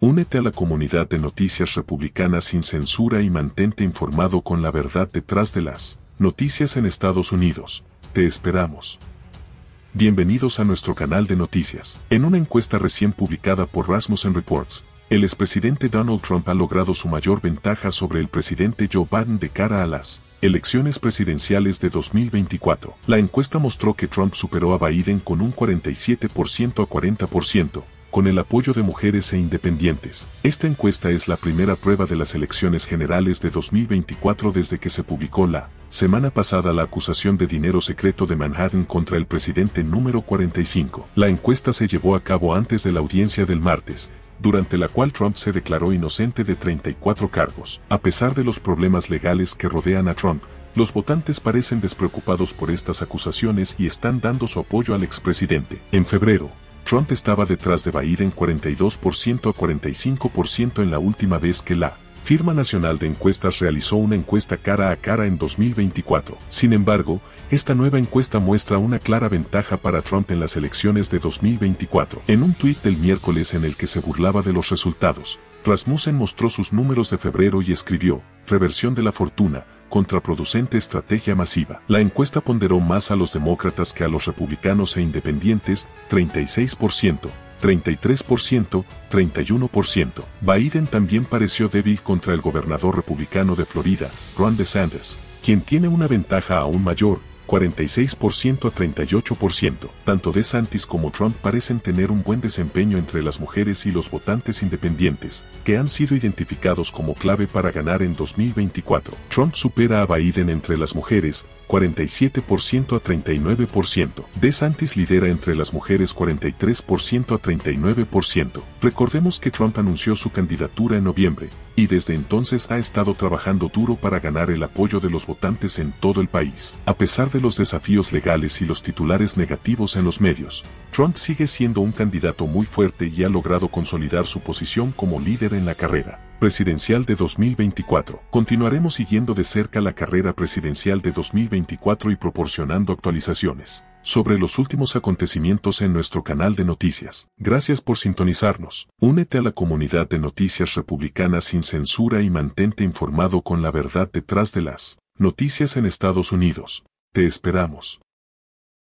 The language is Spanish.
Únete a la comunidad de Noticias Republicanas sin censura y mantente informado con la verdad detrás de las noticias en Estados Unidos. Te esperamos. Bienvenidos a nuestro canal de noticias. En una encuesta recién publicada por Rasmussen Reports, el expresidente Donald Trump ha logrado su mayor ventaja sobre el presidente Joe Biden de cara a las elecciones presidenciales de 2024. La encuesta mostró que Trump superó a Biden con un 47% a 40%. Con el apoyo de mujeres e independientes. Esta encuesta es la primera prueba de las elecciones generales de 2024 desde que se publicó la semana pasada la acusación de dinero secreto de Manhattan contra el presidente número 45. La encuesta se llevó a cabo antes de la audiencia del martes, durante la cual Trump se declaró inocente de 34 cargos. A pesar de los problemas legales que rodean a Trump, los votantes parecen despreocupados por estas acusaciones y están dando su apoyo al expresidente. En febrero, Trump estaba detrás de Biden 42% a 45% en la última vez que la firma nacional de encuestas realizó una encuesta cara a cara en 2024. Sin embargo, esta nueva encuesta muestra una clara ventaja para Trump en las elecciones de 2024. En un tuit del miércoles en el que se burlaba de los resultados, Rasmussen mostró sus números de febrero y escribió, reversión de la fortuna, contraproducente estrategia masiva. La encuesta ponderó más a los demócratas que a los republicanos e independientes, 36%, 33%, 31%. Biden también pareció débil contra el gobernador republicano de Florida, Ron DeSantis, quien tiene una ventaja aún mayor, 46% a 38%. Tanto DeSantis como Trump parecen tener un buen desempeño entre las mujeres y los votantes independientes, que han sido identificados como clave para ganar en 2024. Trump supera a Biden entre las mujeres, 47% a 39%. DeSantis lidera entre las mujeres 43% a 39%. Recordemos que Trump anunció su candidatura en noviembre, y desde entonces ha estado trabajando duro para ganar el apoyo de los votantes en todo el país. A pesar de los desafíos legales y los titulares negativos en los medios, Trump sigue siendo un candidato muy fuerte y ha logrado consolidar su posición como líder en la carrera presidencial de 2024. Continuaremos siguiendo de cerca la carrera presidencial de 2024 y proporcionando actualizaciones sobre los últimos acontecimientos en nuestro canal de noticias. Gracias por sintonizarnos. Únete a la comunidad de Noticias Republicanas sin censura y mantente informado con la verdad detrás de las noticias en Estados Unidos. Te esperamos.